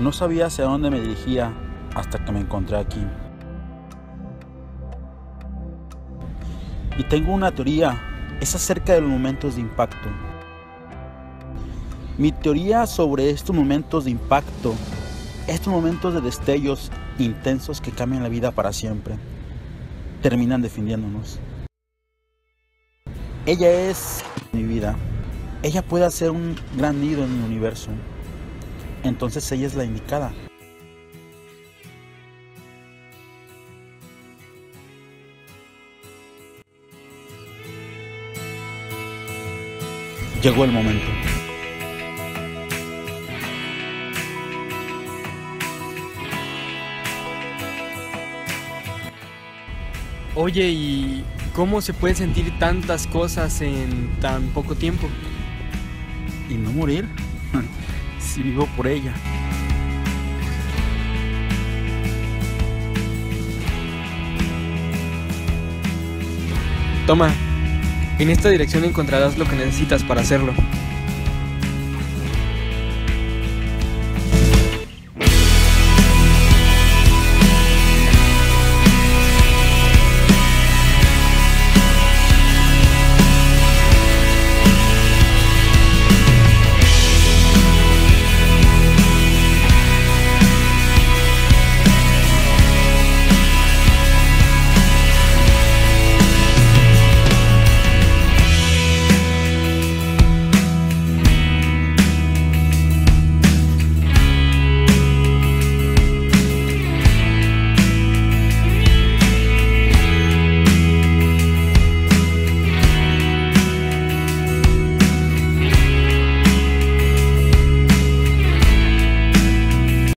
No sabía hacia dónde me dirigía hasta que me encontré aquí. Y tengo una teoría, es acerca de los momentos de impacto. Mi teoría sobre estos momentos de impacto, estos momentos de destellos intensos que cambian la vida para siempre, terminan definiéndonos. Ella es mi vida. Ella puede hacer un gran nido en mi universo. Entonces ella es la indicada. Llegó el momento. Oye, ¿y cómo se pueden sentir tantas cosas en tan poco tiempo? ¿Y no morir? Si vivo por ella. Toma, en esta dirección encontrarás lo que necesitas para hacerlo.